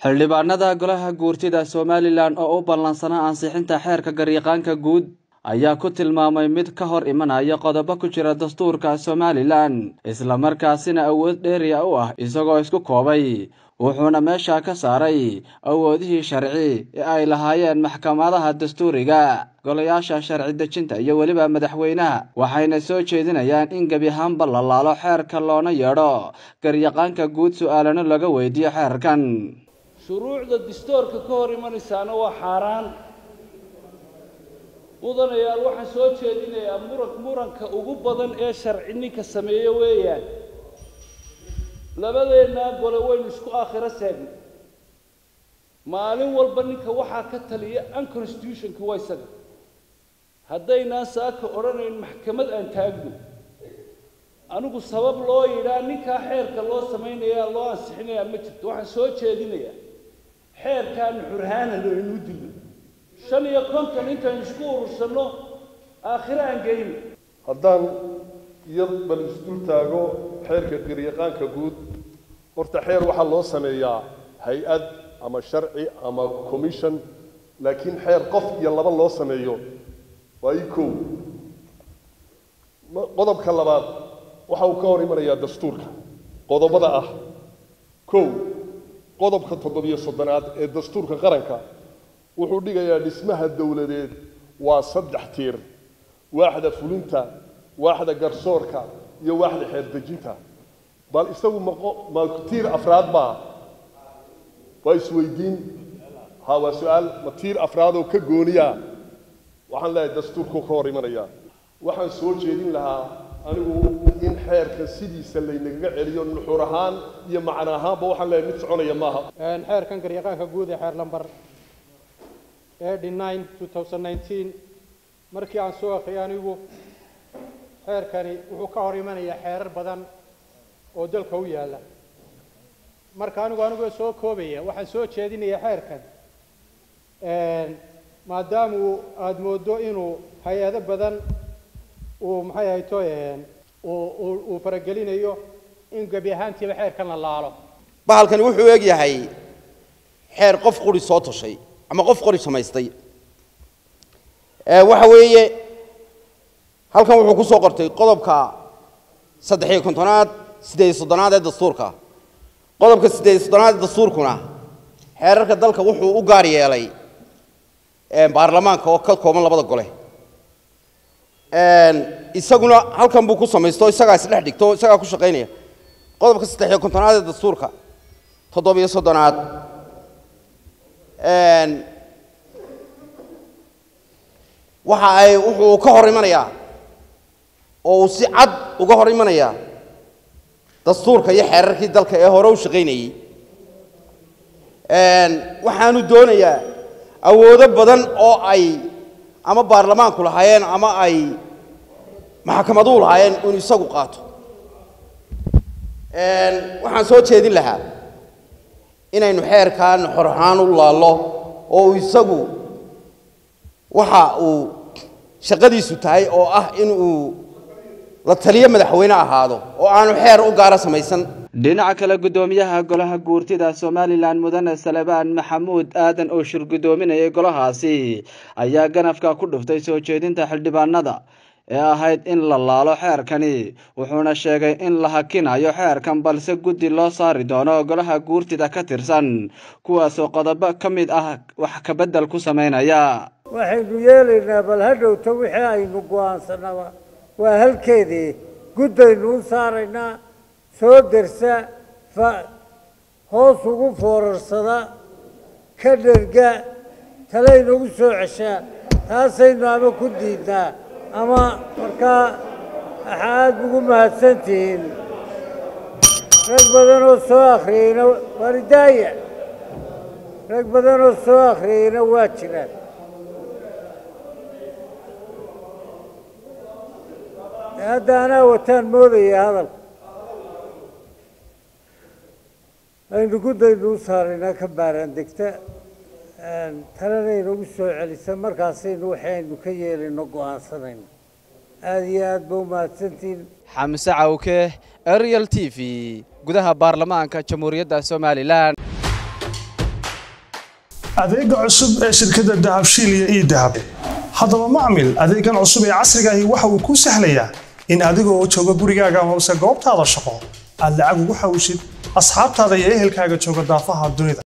xildhibaanada golaha guurtida Somaliland oo u ballansanaa ansixinta xeerka garyaqaanka guud ayaa ku tilmaamay mid ka hor imanaya qodobo ku jira dastuurka Somaliland isla markaasina awood dheeri ah u ah isagoo isku koobay wuxuuna meesha ka saaray awoodihii sharci ee ay lahaayeen maxkamadaha dastuuriga golayaasha sharci dejinta iyo waliba madaxweynaha waxayna soo jeedinayaan in gabi ahaanba la laalo xeerka loona yeedho garyaqaanka guud su'aalano laga weydiiyo xeerkan shuruucda dastuurka ka hor imanaysaana waa xaraan mudanayaal waxaan soo jeedinayaa muranka ugu badan ee sharci ninka sameeyo weeyaan labadeena gole waynu isku aakhira seegno maalin walba ninka waxaa ka taliya unconstitutionka waa isaga haddaynaan saaka odhanayn maxkamad aan taagno anigu sabab loo yidhaa ninkaa xeerka loo samaynayaa loo ansixinayaa ma jirto waxaan soo jeedinayaa xeerkaan xurhaana looynu dilo 55 intaan isku urursanno aakhira aan geyno haddaan bal isdul taago xeerka garyaqaanka guud horta xeer waxaa loo sameeyaa hay-ad ama sharci ama commission laakiin xeer qof iyo laba loo sameeyo waa kow qodobka labaad waxa uu ka hor imanayaa dastuurka qodobada ah kow qodobka 7 ee dastuurka qaranka wuxuu dhigayaa dhismaha dawladeed waa 3 tiir waaxda fulinta waaxda garsoorka iyo waaxda xeer dejinta bal isagu ma tiir afraad baa waa isweydiin waa su'aal ma tiir afraad oo ka gooniya waxaan leeyahay dastuurku ka hor imanaya waxaan soo jeedin lahaa anigu in xeerka sidiisa laynaga celiyo nuxur ahaan iyo macna ahaanba waxaan leeyahay mid soconaya maaha xeerkan garyaqaanka guud ee xeer lambar 2019 markii aan soo akhriyay anigu xeerkani wuxuu ka hor imanayaa xeerar badan oo dalka u yaala marka anigu soo koobaya waxaan soo jeedinayaa xeerkan maadaama aad moodo inuu hay'ado badan uu maxay hayto uu faragelinayo in gabi ahaantiiba xeerkan la laalo bahalkani wuxuu eeg yahay xeer qof qori soo toshay ama qof qori samaystay waxa weeye halkan wuxuu ku soo qortay qodobka 53aad 38aad ee dastuurka qodobka 38aad ee dastuurkuna xeerarka dalka wuxuu u gaar yeelay baarlamaanka oo ka kooban labada gole isaguna halkan buu ku sameeysto isaga isdhex dhigto isaga ku shaqeynaya qodobka 53aad ee dastuurka 37aad waxa ay wuxuu ka hor imanayaa oo si cad uga hor imanaya dastuurka iyo xeerarkii dalka ee hore u shaqeynayay waxaanu doonayaa awoodo badan oo ay ama baarlamaanku lahaayeen ama ay maxkamaduhu lahaayeen inuu isagu qaato waxaan soo jeedin lahaa inaynu xeerkan xor ahaan u laalo oo isagu waxa uu shaqadiisu tahay oo ah inuu la taliyo madaxweyne ahaado oo aanu xeer u gaar samaysan dhinaca kale gudoomiyaha golaha guurtida Somaliland mudane Salebaan Maxamuud aadan oo shir gudoominayay golahaasi ayaa ganafka ku dhuftay soo jeedinta xildhibaanada ee ahayd in la laalo xeerkani wuxuuna sheegay in la hakinayo xeerkan balse guddi loo saari doono golaha guurtida ka tirsan kuwaas oo qodobo ka mid ah wax ka bedel ku sameynaya waxaynu yeelaynaa bal hadhowta wixii aynu go'aansanaba waa halkeedii guddaynu u saaraynaa soo dersa hoos ugu foorarsada ka dherga talaynagu soo ceshaa taasaynu ama ku diidnaa ama markaa aad ugu mahadsantihiin rag badan oo soo akhriyeyna waaridaaya rag badan oo soo akhriyeyna waa jiraan hadda anaa wataan moodaya hadalka aynu guddaynu u saaraynaa ka baaraan degta talana inagu soo celisa markaasaynu waxaynu ka yeelayno go'aansanayno aad iyo aad ba u mahadsantihiin xamse cawke Ariel TV gudaha baarlamaanka Jamhuuriyadda Somaliland adeega cusub ee shirkadda dahabshiil iyo idahab haddaba macmil adeegan cusub ee casriga ahi waxa uu ku sahlayaa in adigoo jooga gurigaaga amase goobtaada shaqo aad lacag ugu xawishid asxaabtaada iyo ehelkaaga jooga daafaha dunida